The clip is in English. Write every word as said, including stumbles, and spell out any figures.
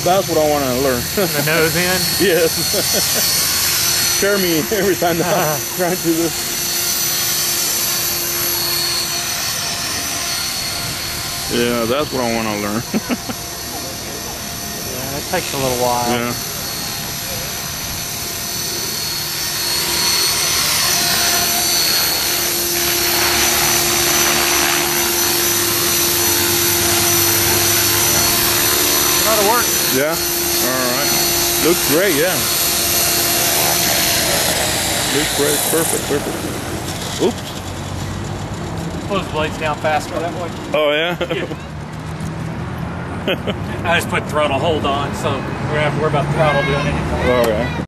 That's what I want to learn. The nose end? Yes. Scare me every time that I'm trying to do this. Yeah, that's what I want to learn. Yeah, it takes a little while. Yeah. That'll work. Yeah. All right. Looks great. Yeah. Looks great. Perfect. Perfect. Oops. Close the blades down faster that way. Oh yeah. Yeah. I just put throttle hold on, so we don't have to worry about the throttle doing anything. All right.